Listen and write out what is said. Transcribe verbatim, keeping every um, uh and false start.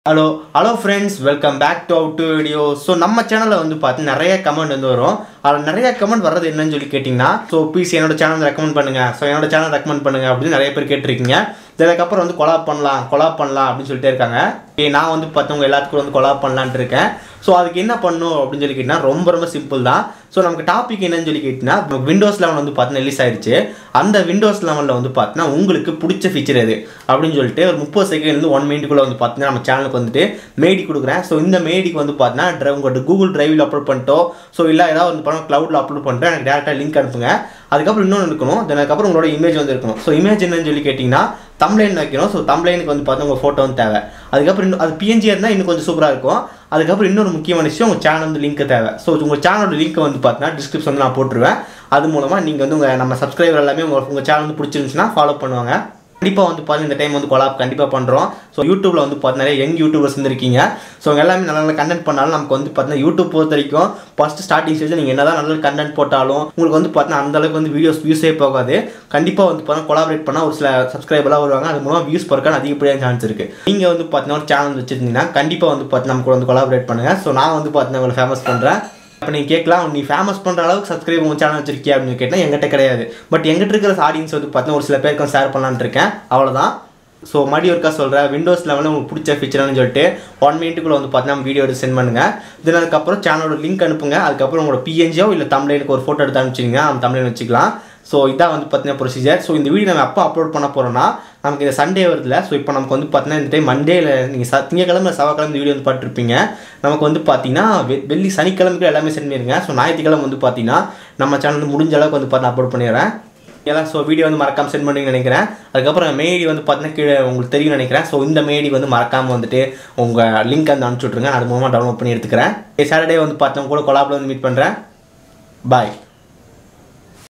Hello, hello friends, welcome back to our video. So நம்ம சேனல்ல வந்து பாத்து நிறைய கமெண்ட் வந்து வரும். அதுல நிறைய கமெண்ட் வரது என்னன்னு சொல்லி கேட்டிங்கனா, so please என்னோட சேனலை ரெக்கமெண்ட் பண்ணுங்க. So என்னோட சேனலை ரெக்கமெண்ட் பண்ணுங்க அப்படி நிறைய பேர் கேட்டிருக்கீங்க. இதற்கு அப்புறம் வந்து கொலாப் பண்ணலாம், கொலாப் பண்ணலாம் அப்படி சொல்லிட்டே இருக்காங்க. ஏ நான் வந்து பார்த்தவங்க எல்லாத்துக்கும் வந்து கொலாப் பண்ணலாம்னு இருக்கேன். சோ அதுக்கு என்ன பண்ணனும் அப்படினு சொல்லி கேட்டினா ரொம்ப ரொம்ப சிம்பிள் தான். சோ நமக்கு டாபிக் என்னன்னு சொல்லி கேட்டினா Windows eleven வந்து பார்த்தா ரிலீஸ் ஆயிருச்சு. அந்த Windows eleven ல வந்து பார்த்தா உங்களுக்கு பிடிச்ச ஃபீச்சர் எது அப்படினு சொல்லிட்டு ஒரு முப்பது செகண்ட்ல இருந்து ஒரு மினிட் குள்ள வந்து பார்த்தா நம்ம சேனலுக்கு வந்துட்டு மெய்டி கொடுக்குறேன். சோ இந்த மெய்டிக்கு வந்து பார்த்தா உங்க Google Driveல அப்லோட் பண்ணிட்டோ சோ இல்ல ஏதாவது வந்து பண்ண cloudல அப்லோட் பண்ணிட்டு எனக்கு டைரக்டா லிங்க் அனுப்புங்க. அதுக்கு அப்புறம் இன்னொன்னு இருக்கணும். அதுக்கு அப்புறம் உங்களோட இமேஜ் வந்து இருக்கணும். சோ இமேஜ் என்னன்னு சொல்லி கேட்டிங்கனா thumbnail வைக்கணும். சோ thumbnailக்கு வந்து பார்த்தா உங்க போட்டோ வந்து தேவை. அதுக்கு அப்புறம் அது P N G இருந்தா இன்னும் கொஞ்சம் சூப்பரா இருக்கும். அதுக்கு அப்புறம் இன்னொரு முக்கியமான விஷயம் உங்க சேனல் வந்து லிங்க் தேவை. சோ உங்க சேனலோட லிங்க் வந்து பார்த்தா டிஸ்கிரிப்ஷன்ல நான் போட்டுருவேன். அது மூலமா நீங்க வந்து உங்க நம்ம சப்ஸ்கிரைபர் எல்லாமே உங்க உங்க சேனல் வந்து பிடிச்சிருந்துச்சுனா ஃபாலோ பண்ணுவாங்க. கண்டிப்பா வந்து பாருங்க இந்த டைம் வந்து கொலாப் கண்டிப்பா பண்றோம். சோ YouTubeல வந்து பாத்து நிறைய யங் யூடியூபர்ஸ் வந்திருக்கீங்க. சோ எல்லாரும் நல்ல நல்ல கண்டென்ட் பண்ணாலும் நமக்கு வந்து பாத்தீங்கன்னா YouTube பொறுத்த வரைக்கும் ஃபர்ஸ்ட் ஸ்டார்டிங் ஸ்டேஜ்ல நீங்க என்னதான் நல்ல கண்டென்ட் போட்டாலும் உங்களுக்கு வந்து பாத்தீங்கன்னா அந்த அளவுக்கு வந்து வீடியோஸ் வியூஸே போகாது. கண்டிப்பா வந்து பாத்தீங்கன்னா கொலாபரேட் பண்ணா ஒரு சில சப்ஸ்கிரைபர்லாம் வருவாங்க. அது மூலமா வியூஸ் பறக்க அதிகப்படியான சான்ஸ் இருக்கு. நீங்க வந்து பாத்தீங்கன்னா ஒரு சேனல் வச்சிருந்தீங்கன்னா கண்டிப்பா வந்து பாத்தீங்கன்னா நமக்கு வந்து கொலாபரேட் பண்ணுங்க. சோ நான் வந்து பாத்தீங்கன்னா உங்களை ஃபேமஸ் பண்றேன். அப்ப நீங்க கேட்கலாம் நீ ஃபேமஸ் பண்ற அளவுக்கு சப்ஸ்கிரைப் உங்க சேனல் வச்சிருக்கியா அப்படின்னு கேட்டா என்கிட்ட கிடையாது. பட் என்கிட்ட இருக்கிற ஆடியன்ஸ் வந்து பாத்தீங்கன்னா ஒரு சில பேருக்கு ஷேர் பண்ணலாம்னு இருக்கேன். அவ்வளவுதான். சோ மடி ஒர்க்கா சொல்றேன் Windows eleven உங்களுக்கு பிடிச்ச ஃபீச்சர்னு சொல்லிட்டு one minute குள்ள வந்து பாத்தீங்கன்னா வீடியோ எடுத்து சென்ட் பண்ணுங்க. தென் அதுக்கு அப்புறம் சேனலோட லிங்க் அனுப்புங்க. அதுக்கு அப்புறம் உங்களோட P N G ஓ இல்ல thumbnailக்கு ஒரு போட்டோ எடுத்து அனுப்பிச்சீங்க. அந்த thumbnail வச்சுக்கலாம். சோ இதான் வந்து பாத்தீங்கன்னா ப்ரொசீஜர். சோ இந்த வீடியோ நம்ம எப்ப அப்லோட் பண்ண போறோம்னா நமக்கு இந்த சண்டே வருதுல. சோ இப்போ நமக்கு வந்து பாத்தீங்கன்னா இந்த டைம் மண்டேல நீங்க திங்கக்கிழமை செவ்வாய்க்கிழமை வீடியோ வந்து பார்த்திருப்பீங்க. நமக்கு வந்து பாத்தீங்கன்னா வெள்ளி சனிக்கிழமைக்கு எல்லாமே சென்ட் பண்ணிருங்க. சோ ஞாயிற்றுக்கிழமை வந்து பாத்தீங்கன்னா நம்ம சேனல் முடிஞ்ச அளவுக்கு வந்து பாத்தீங்கன்னா அப்லோட் பண்ணிடுறேன். எல்லாம் சோ வீடியோ வந்து மறக்காம சென்ட் பண்ணுவீங்கன்னு நினைக்கிறேன். அதுக்கு அப்புறம் மெய்டி வந்து பாத்தீங்கன்னா கீழே உங்களுக்கு தெரியும் நினைக்கிறேன். சோ இந்த மெய்டி வந்து மறக்காம வந்துட்டு உங்க லிங்க் வந்து அனுப்பிச்சு விட்டுருங்க. அது மூலமா டவுன்லோட் பண்ணி எடுத்துக்கிறேன். சாட்டர்டே வந்து பார்த்தவங்க கூட கொலாப்ல வந்து மீட் பண்றேன். பாய்.